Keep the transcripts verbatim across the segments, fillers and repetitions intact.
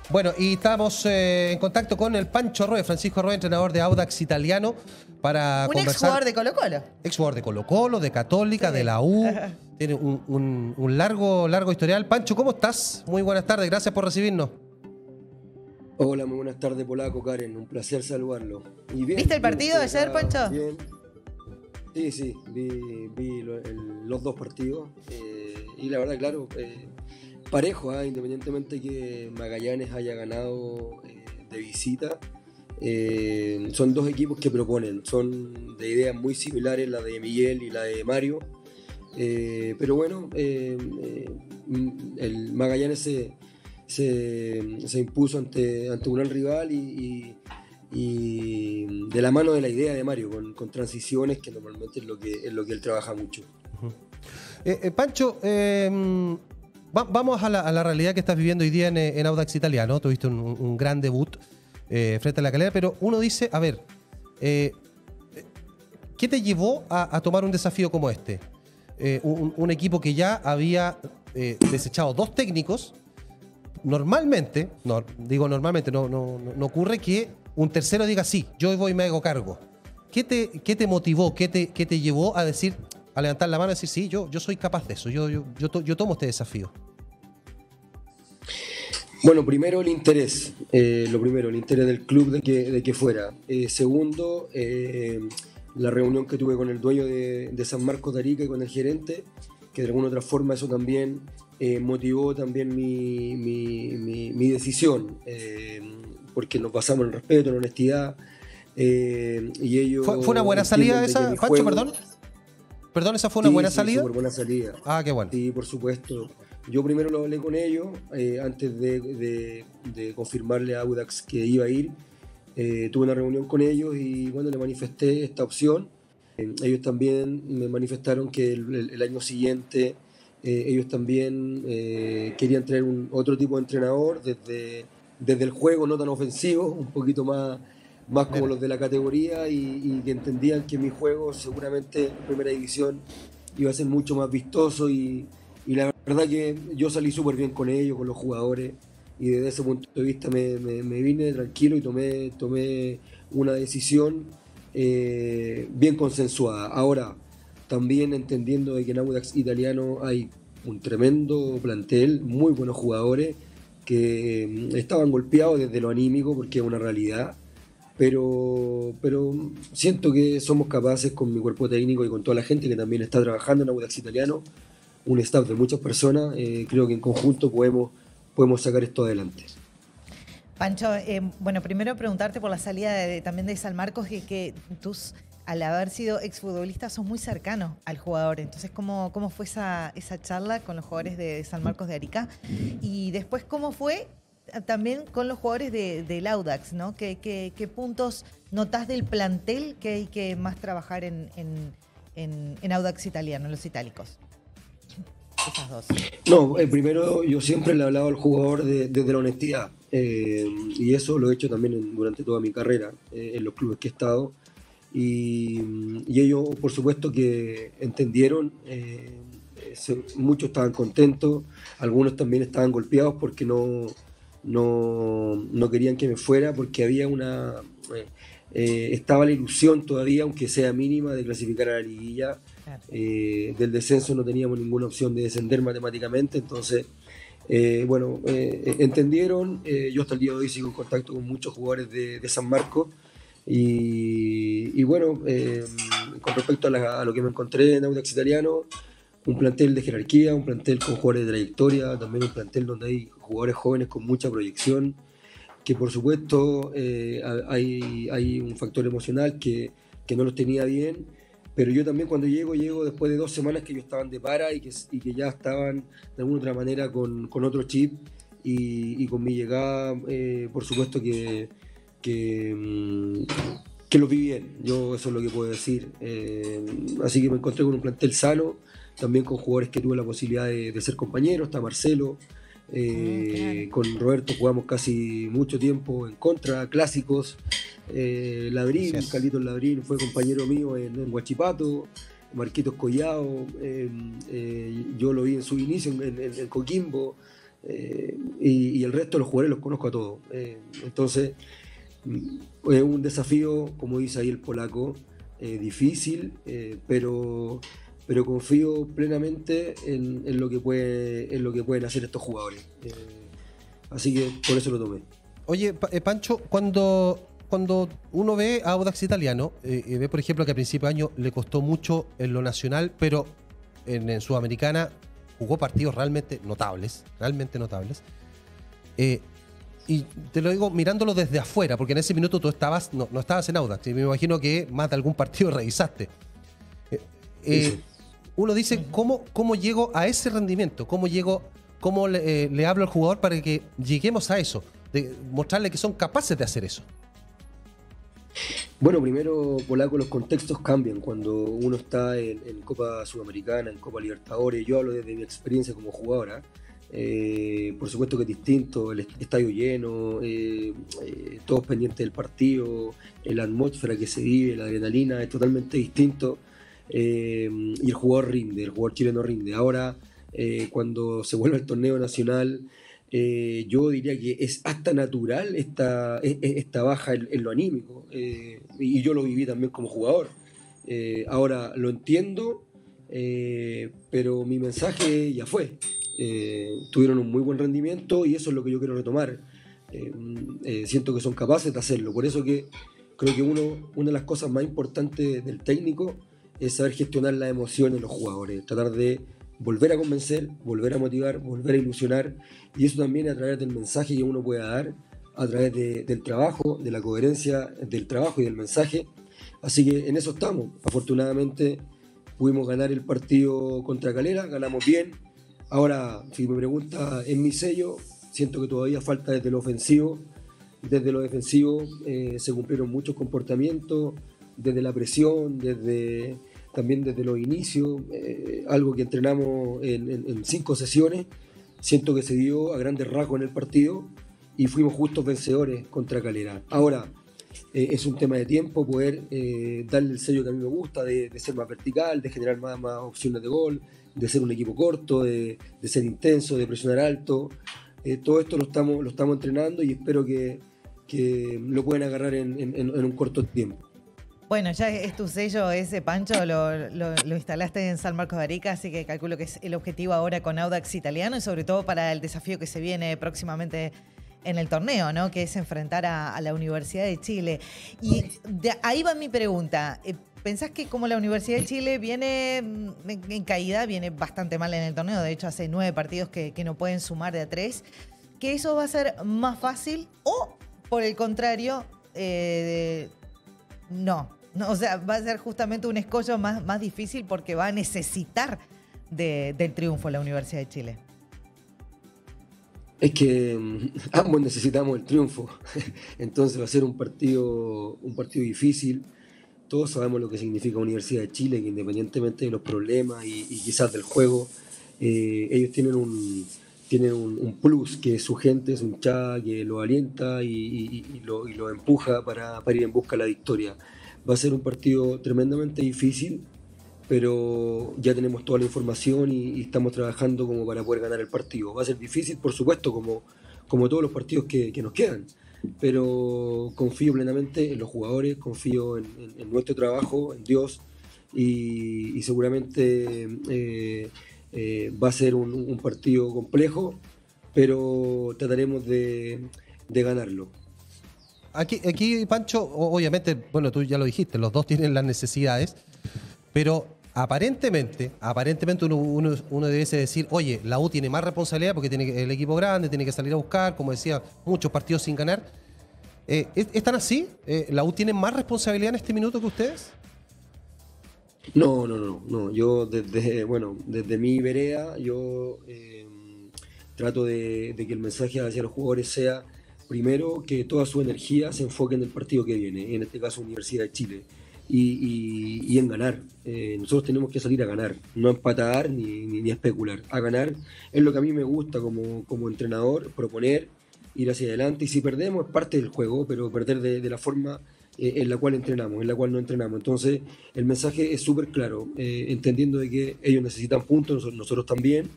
Bueno, y estamos eh, en contacto con el Pancho Roe, Francisco Roe, entrenador de Audax Italiano, para un conversar. ex jugador de Colo-Colo. Ex jugador de Colo-Colo, de Católica, Sí. de la U. Tiene un, un, un largo, largo historial. Pancho, ¿cómo estás? Muy buenas tardes, gracias por recibirnos. Hola, muy buenas tardes, Polaco, Karen. Un placer saludarlo. Y bien, ¿Viste el partido bien, de ayer, Pancho? Bien. Sí, sí, vi, vi lo, el, los dos partidos. Eh, y la verdad, claro, eh, parejo, ¿eh? Independientemente que Magallanes haya ganado eh, de visita. Eh, son dos equipos que proponen, son de ideas muy similares, la de Miguel y la de Mario. Eh, pero bueno, eh, eh, el Magallanes se, se, se impuso ante, ante un gran rival y, y, y de la mano de la idea de Mario, con, con transiciones, que normalmente es lo que, es lo que él trabaja mucho. Uh-huh. eh, eh, Pancho, eh, va, vamos a la, a la realidad que estás viviendo hoy día en, en Audax Italiano. Tuviste un, un gran debut eh, frente a la Calera, pero uno dice, a ver, eh, ¿qué te llevó a, a tomar un desafío como este? Eh, un, un equipo que ya había eh, desechado dos técnicos. Normalmente, no, digo normalmente, no, no, no ocurre que un tercero diga sí, yo voy y me hago cargo. ¿Qué te, qué te motivó, qué te, qué te llevó a decir, a levantar la mano y decir sí, yo, yo soy capaz de eso, yo, yo, yo, to, yo tomo este desafío? Bueno, primero el interés, eh, lo primero, el interés del club de que, de que fuera. Eh, segundo, eh, la reunión que tuve con el dueño de, de San Marcos de Arica y con el gerente, que de alguna otra forma eso también eh, motivó también mi, mi, mi, mi decisión, eh, porque nos basamos en el respeto, en la honestidad, eh, y ellos... ¿Fue, ¿Fue una buena salida esa, Pancho, juego, perdón? ¿Perdón, esa fue una sí, buena sí, salida? Súper buena salida. Ah, qué bueno. Sí, por supuesto. Yo primero lo hablé con ellos, eh, antes de, de, de confirmarle a Audax que iba a ir. Eh, tuve una reunión con ellos y bueno, le manifesté esta opción. Eh, ellos también me manifestaron que el, el, el año siguiente eh, ellos también eh, querían traer un, otro tipo de entrenador desde, desde el juego no tan ofensivo, un poquito más, más como Mira. los de la categoría y, y que entendían que mi juego seguramente en primera división iba a ser mucho más vistoso y, y la verdad que yo salí súper bien con ellos, con los jugadores. Y desde ese punto de vista me, me, me vine tranquilo y tomé, tomé una decisión eh, bien consensuada. Ahora, también entendiendo de que en Audax Italiano hay un tremendo plantel, muy buenos jugadores, que eh, estaban golpeados desde lo anímico, porque es una realidad, pero, pero siento que somos capaces con mi cuerpo técnico y con toda la gente que también está trabajando en Audax Italiano, un staff de muchas personas, eh, creo que en conjunto podemos podemos sacar esto adelante. Pancho, eh, bueno, primero preguntarte por la salida de, también de San Marcos, que, que tú, al haber sido exfutbolista, sos muy cercano al jugador. Entonces, ¿cómo, cómo fue esa, esa charla con los jugadores de San Marcos de Arica? Y después, ¿cómo fue también con los jugadores de, del Audax, ¿no? ¿Qué, qué, qué puntos notás del plantel que hay que más trabajar en, en, en, en Audax Italiano, en los itálicos? Esas dos. No, eh, primero yo siempre le he hablado al jugador de, desde la honestidad eh, y eso lo he hecho también en, durante toda mi carrera eh, en los clubes que he estado y, y ellos por supuesto que entendieron, eh, se, muchos estaban contentos, algunos también estaban golpeados porque no, no, no querían que me fuera porque había una... Eh, eh, estaba la ilusión todavía, aunque sea mínima, de clasificar a la liguilla. Eh, del descenso no teníamos ninguna opción de descender matemáticamente, entonces eh, bueno, eh, entendieron. Eh, yo hasta el día de hoy sigo en contacto con muchos jugadores de, de San Marcos y, y bueno, eh, con respecto a, la, a lo que me encontré en Audax Italiano, un plantel de jerarquía, un plantel con jugadores de trayectoria, también un plantel donde hay jugadores jóvenes con mucha proyección, que por supuesto eh, hay, hay un factor emocional que, que no los tenía bien. Pero yo también cuando llego, llego después de dos semanas que ellos estaban de para y que, y que ya estaban de alguna otra manera con, con otro chip y, y con mi llegada, eh, por supuesto que, que, que lo vi bien, yo eso es lo que puedo decir. Eh, así que me encontré con un plantel sano, también con jugadores que tuve la posibilidad de, de ser compañeros, está Marcelo, eh, mm, claro. Con Roberto jugamos casi mucho tiempo en contra, clásicos. Eh, Labrín, sí. Carlitos Labrín fue compañero mío en, en Huachipato, Marquitos Collao, eh, eh, yo lo vi en su inicio en, en, en Coquimbo, Eh, y, y el resto de los jugadores los conozco a todos. Eh, entonces, es un desafío, como dice ahí el polaco, eh, difícil, eh, pero, pero confío plenamente en, en, lo que puede, en lo que pueden hacer estos jugadores. Eh, así que por eso lo tomé. Oye, Pancho, cuando, cuando uno ve a Audax Italiano, eh, ve por ejemplo que a principio de año le costó mucho en lo nacional, pero en, en Sudamericana jugó partidos realmente notables, realmente notables. Eh, y te lo digo mirándolo desde afuera, porque en ese minuto tú estabas, no, no estabas en Audax, y me imagino que más de algún partido revisaste. Eh, eh, uno dice, ¿cómo, ¿cómo llego a ese rendimiento? ¿Cómo llego, cómo le, eh, le hablo al jugador para que lleguemos a eso? De mostrarle que son capaces de hacer eso. Bueno, primero, polaco, los contextos cambian cuando uno está en, en Copa Sudamericana, en Copa Libertadores. Yo hablo desde mi experiencia como jugadora. Eh, por supuesto que es distinto, el estadio lleno, eh, eh, todos pendientes del partido, la atmósfera que se vive, la adrenalina, es totalmente distinto. Eh, y el jugador rinde, el jugador chileno rinde. Ahora, eh, cuando se vuelve al torneo nacional, Eh, yo diría que es hasta natural esta, esta baja en, en lo anímico, eh, y yo lo viví también como jugador. Eh, ahora lo entiendo, eh, pero mi mensaje ya fue. Eh, tuvieron un muy buen rendimiento y eso es lo que yo quiero retomar. Eh, eh, siento que son capaces de hacerlo, por eso que creo que uno, una de las cosas más importantes del técnico es saber gestionar las emociones de los jugadores, tratar de volver a convencer, volver a motivar, volver a ilusionar, y eso también a través del mensaje que uno pueda dar, a través de, del trabajo, de la coherencia del trabajo y del mensaje. Así que en eso estamos. Afortunadamente pudimos ganar el partido contra Calera, ganamos bien. Ahora, si me pregunta, en mi sello, siento que todavía falta desde lo ofensivo. Desde lo defensivo eh, se cumplieron muchos comportamientos, desde la presión, desde... también desde los inicios, eh, algo que entrenamos en, en, en cinco sesiones, siento que se dio a grandes rasgos en el partido y fuimos justos vencedores contra Calera. Ahora, eh, es un tema de tiempo poder eh, darle el sello que a mí me gusta, de, de ser más vertical, de generar más, más opciones de gol, de ser un equipo corto, de, de ser intenso, de presionar alto. Eh, todo esto lo estamos, lo estamos entrenando y espero que, que lo puedan agarrar en, en, en un corto tiempo. Bueno, ya es tu sello ese, Pancho, lo, lo, lo instalaste en San Marcos de Arica, así que calculo que es el objetivo ahora con Audax Italiano y sobre todo para el desafío que se viene próximamente en el torneo, ¿no? Que es enfrentar a, a la Universidad de Chile. Y de ahí va mi pregunta. ¿Pensás que como la Universidad de Chile viene en caída, viene bastante mal en el torneo? De hecho, hace nueve partidos que, que no pueden sumar de a tres. ¿Que eso va a ser más fácil o, por el contrario, eh, no? No, o sea, va a ser justamente un escollo más, más difícil porque va a necesitar de, del triunfo la Universidad de Chile. Es que um, ambos necesitamos el triunfo, entonces va a ser un partido, un partido difícil. Todos sabemos lo que significa Universidad de Chile, que independientemente de los problemas y, y quizás del juego, eh, ellos tienen un, tienen un, un plus, que su gente es un hinchada que lo alienta y, y, y, lo, y lo empuja para, para ir en busca de la victoria. Va a ser un partido tremendamente difícil, pero ya tenemos toda la información y, y estamos trabajando como para poder ganar el partido. Va a ser difícil, por supuesto, como, como todos los partidos que, que nos quedan, pero confío plenamente en los jugadores, confío en, en, en nuestro trabajo, en Dios, y, y seguramente eh, eh, va a ser un, un partido complejo, pero trataremos de, de ganarlo. Aquí, aquí, Pancho, obviamente, bueno, tú ya lo dijiste, los dos tienen las necesidades, pero aparentemente, aparentemente uno, uno, uno debiese decir, oye, la U tiene más responsabilidad porque tiene el equipo grande, tiene que salir a buscar, como decía, muchos partidos sin ganar. Eh, ¿Están así? Eh, ¿La U tiene más responsabilidad en este minuto que ustedes? No, no, no, no. Yo desde, bueno, desde mi vereda, yo eh, trato de, de que el mensaje hacia los jugadores sea, primero, que toda su energía se enfoque en el partido que viene, en este caso Universidad de Chile, y, y, y en ganar. Eh, nosotros tenemos que salir a ganar, no a empatar ni, ni, ni a especular, a ganar. Es lo que a mí me gusta como, como entrenador, proponer, ir hacia adelante, y si perdemos es parte del juego, pero perder de, de la forma eh, en la cual entrenamos, en la cual no entrenamos. Entonces el mensaje es súper claro, eh, entendiendo de que ellos necesitan puntos, nosotros, nosotros también,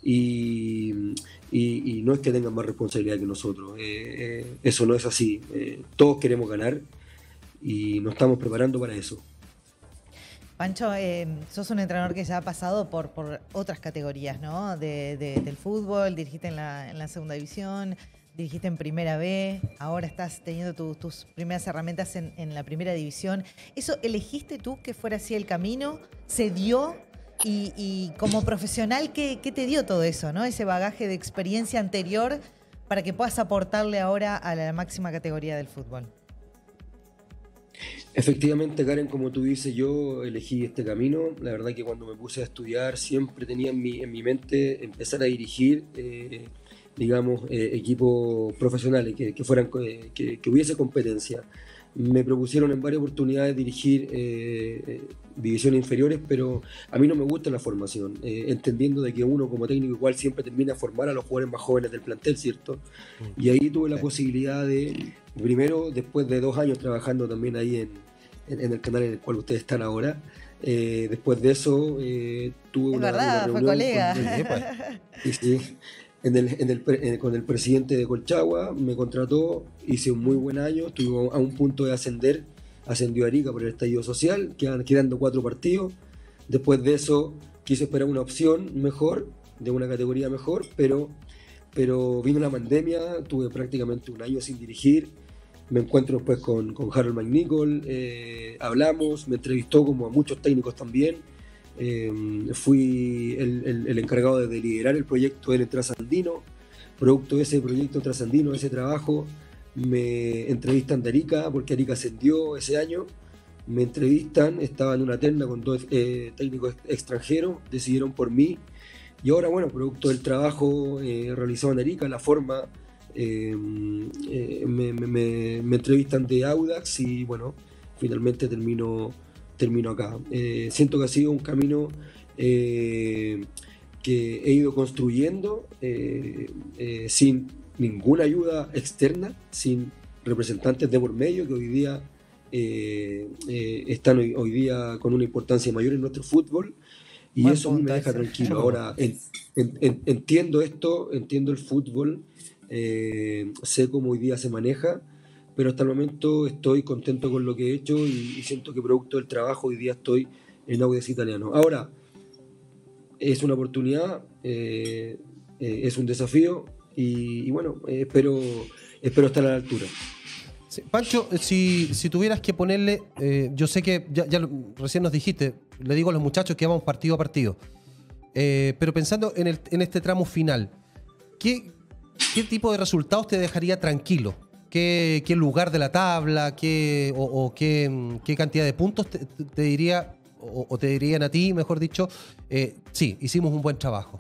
y, y, y no es que tengan más responsabilidad que nosotros, eh, eh, eso no es así, eh, todos queremos ganar y nos estamos preparando para eso. Pancho, eh, sos un entrenador que ya ha pasado por, por otras categorías, ¿no? De, de, del fútbol, dirigiste en la, en la segunda división, dirigiste en Primera B, ahora estás teniendo tu, tus primeras herramientas en, en la Primera División. ¿Eso elegiste tú que fuera así el camino? ¿Se dio? Y, y como profesional, ¿qué, ¿qué te dio todo eso, ¿no? Ese bagaje de experiencia anterior para que puedas aportarle ahora a la máxima categoría del fútbol. Efectivamente, Karen, como tú dices, yo elegí este camino. La verdad que cuando me puse a estudiar siempre tenía en mi, en mi mente empezar a dirigir, eh, digamos, eh, equipos profesionales, que, que, fueran, eh, que, que hubiese competencia. Me propusieron en varias oportunidades dirigir eh, divisiones inferiores, pero a mí no me gusta la formación, eh, entendiendo de que uno como técnico igual siempre termina a formar a los jugadores más jóvenes del plantel, ¿cierto? Y ahí tuve la posibilidad de, primero, después de dos años trabajando también ahí en, en, en el canal en el cual ustedes están ahora, eh, después de eso eh, tuve es una, verdad, una fue colega. Con, sí, sí. En el, en el, en, con el presidente de Colchagua, me contrató, hice un muy buen año, estuve a un punto de ascender, ascendió a Arica por el estallido social, quedan, quedando cuatro partidos. Después de eso quise esperar una opción mejor, de una categoría mejor, pero, pero vino la pandemia, tuve prácticamente un año sin dirigir. Me encuentro después con, con Harold McNichol, eh, hablamos, me entrevistó como a muchos técnicos también. Eh, fui el, el, el encargado de liderar el proyecto del Trasandino. Producto de ese proyecto trasandino, de ese trabajo, me entrevistan de Arica, porque Arica ascendió ese año. Me entrevistan, estaba en una terna con dos eh, técnicos extranjeros, decidieron por mí. Y ahora, bueno, producto del trabajo eh, realizado en Arica, la forma, eh, eh, me, me, me entrevistan de Audax y, bueno, finalmente termino. termino acá. Eh, siento que ha sido un camino eh, que he ido construyendo eh, eh, sin ninguna ayuda externa, sin representantes de por medio que hoy día eh, eh, están hoy, hoy día con una importancia mayor en nuestro fútbol y Buen eso me deja ese. tranquilo. Ahora en, en, en, entiendo esto, entiendo el fútbol, eh, sé cómo hoy día se maneja, pero hasta el momento estoy contento con lo que he hecho y, y siento que producto del trabajo hoy día estoy en Audax Italiano. Ahora, es una oportunidad, eh, eh, es un desafío y, y bueno, eh, espero, espero estar a la altura. Sí, Pancho, si, si tuvieras que ponerle, eh, yo sé que ya, ya lo, recién nos dijiste, le digo a los muchachos que vamos partido a partido, eh, pero pensando en, el, en este tramo final, ¿qué, ¿qué tipo de resultados te dejaría tranquilo? ¿Qué, qué lugar de la tabla, qué, o, o qué, qué cantidad de puntos te, te diría, o, o te dirían a ti, mejor dicho, eh, sí, hicimos un buen trabajo?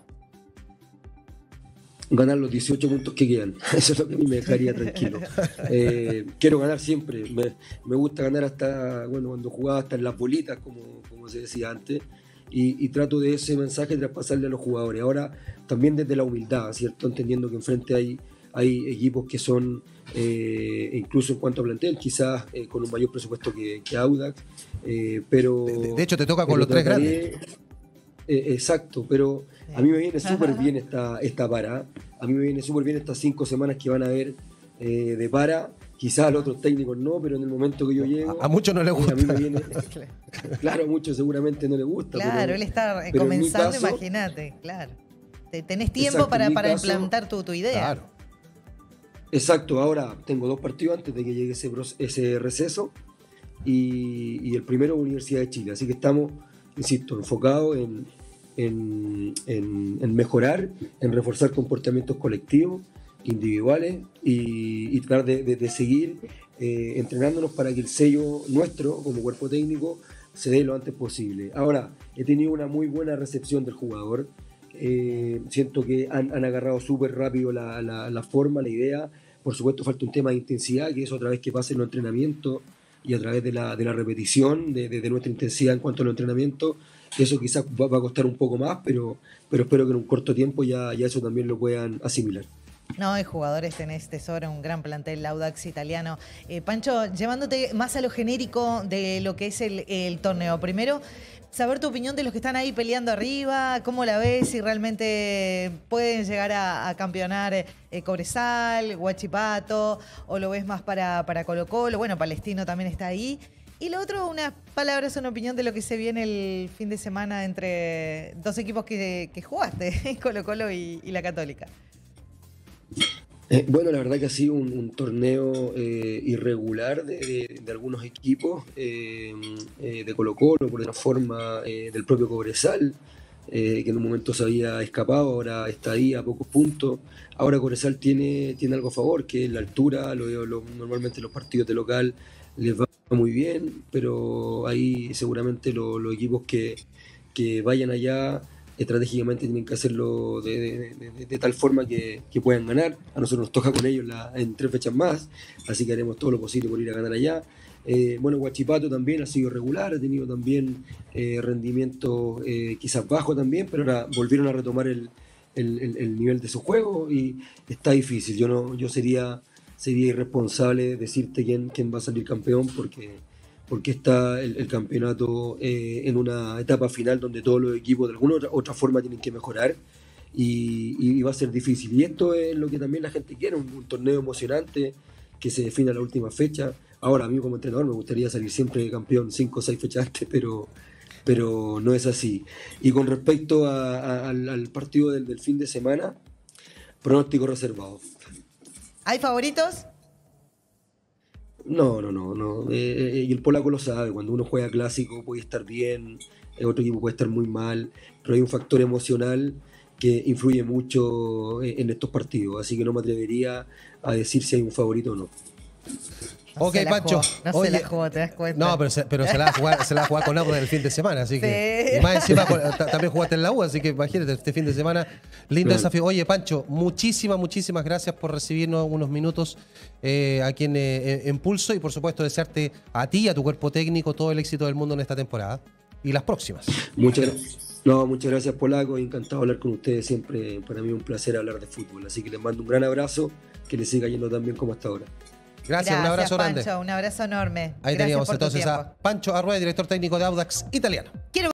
Ganar los dieciocho puntos que quedan, eso es lo que a mí me dejaría tranquilo. Eh, quiero ganar siempre, me, me gusta ganar hasta, bueno, cuando jugaba hasta en las bolitas, como, como se decía antes, y, y trato de ese mensaje traspasarle a los jugadores. Ahora, también desde la humildad, ¿cierto? Entendiendo que enfrente hay, hay equipos que son... Eh, incluso en cuanto a plantel, quizás eh, con un mayor presupuesto que, que Audax, eh, pero... De, de hecho te toca con los tres grandes. Eh, exacto, pero a mí me viene súper bien esta, esta para, a mí me viene súper bien estas cinco semanas que van a haber eh, de para, quizás a los otros técnicos no, pero en el momento que yo llego... A, a muchos no les gusta. Eh, a mí me viene, claro, a muchos seguramente no les gusta. Claro, pero, él está pero comenzando, caso, imagínate, claro. Tenés tiempo exacto, para, para caso, implantar tu, tu idea. Claro. Exacto, ahora tengo dos partidos antes de que llegue ese, ese receso y, y el primero Universidad de Chile, así que estamos, insisto, enfocados en, en, en, en mejorar, en reforzar comportamientos colectivos, individuales y, y tratar de, de, de seguir eh, entrenándonos para que el sello nuestro como cuerpo técnico se dé lo antes posible. Ahora, he tenido una muy buena recepción del jugador. Eh, siento que han, han agarrado súper rápido la, la, la forma, la idea. Por supuesto falta un tema de intensidad, que es otra vez que pase en los entrenamientos y a través de la, de la repetición de, de, de nuestra intensidad en cuanto a los entrenamientos. Eso quizás va, va a costar un poco más, pero, pero espero que en un corto tiempo ya, ya eso también lo puedan asimilar. No, hay jugadores, tenés tesoro, un gran plantel, el Audax italiano. Eh, Pancho, llevándote más a lo genérico de lo que es el, el torneo. Primero, saber tu opinión de los que están ahí peleando arriba, cómo la ves, si realmente pueden llegar a, a campeonar eh, Cobresal, Huachipato, o lo ves más para, para Colo-Colo. Bueno, Palestino también está ahí. Y lo otro, unas palabras, una opinión de lo que se viene el fin de semana entre dos equipos que, que jugaste, Colo-Colo y, y la Católica. Eh, bueno, la verdad que ha sido un, un torneo eh, irregular de, de- de algunos equipos, eh, eh, de Colo-Colo, por otra forma, eh, del propio Cobresal, eh, que en un momento se había escapado, ahora está ahí a pocos puntos. Ahora Cobresal tiene, tiene algo a favor, que es la altura, lo, lo- normalmente los partidos de local les va muy bien, pero ahí seguramente lo- los equipos que, que vayan allá estratégicamente tienen que hacerlo de, de- de- de- de tal forma que, que puedan ganar. A nosotros nos toca con ellos la- en tres fechas más, así que haremos todo lo posible por ir a ganar allá. Eh, bueno, Huachipato también ha sido regular, ha tenido también eh, rendimiento eh, quizás bajo también, pero ahora volvieron a retomar el, el- el- el nivel de su juego y está difícil. Yo no, yo sería, sería irresponsable decirte quién, quién va a salir campeón porque porque está el, el campeonato eh, en una etapa final donde todos los equipos de alguna otra, otra forma tienen que mejorar y, y va a ser difícil. Y esto es lo que también la gente quiere, un, un torneo emocionante que se define a la última fecha. Ahora, a mí como entrenador me gustaría salir siempre campeón cinco o seis fechas antes, pero, pero no es así. Y con respecto a- a- al, al partido del, del fin de semana, pronóstico reservado. ¿Hay favoritos? No, no, no, no. Eh, eh, y el polaco lo sabe, cuando uno juega clásico puede estar bien, el otro equipo puede estar muy mal, pero hay un factor emocional que influye mucho en en estos partidos, así que no me atrevería a decir si hay un favorito o no. No Ok, se la Pancho. jugó, no Oye, se la jugó, te das cuenta. No, pero se, pero se la va a jugar, se la va a jugar con Audax el fin de semana, así que. Sí. Y más encima con- ta- también jugaste en la U, así que imagínate, este fin de semana, lindo Claro. desafío. Oye, Pancho, muchísimas, muchísimas gracias por recibirnos unos minutos eh, aquí en, eh, en Pulso y por supuesto desearte a ti y a tu cuerpo técnico todo el éxito del mundo en esta temporada y las próximas. Muchas, gra- no, muchas gracias, polaco, encantado de hablar con ustedes, siempre para mí es un placer hablar de fútbol, así que les mando un gran abrazo, que les siga yendo tan bien como hasta ahora. Gracias, un abrazo Pancho, grande. un abrazo enorme. Ahí Gracias teníamos por tu entonces tiempo. a Pancho Arrueda, director técnico de Audax Italiano.